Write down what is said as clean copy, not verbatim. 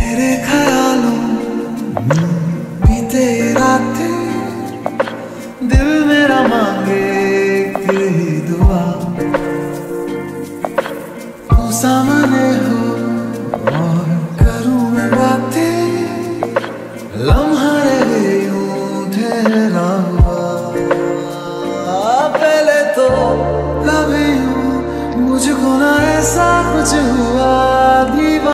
तेरे ख्यालों बीते रातें, दिल मेरा मांगे एक ही दुआ, तू सामने हो और करूं मैं बातें, लम्हा रहे यूं ठहरा हुआ। पहले तो कभी मुझको ना ऐसा कुछ हुआ,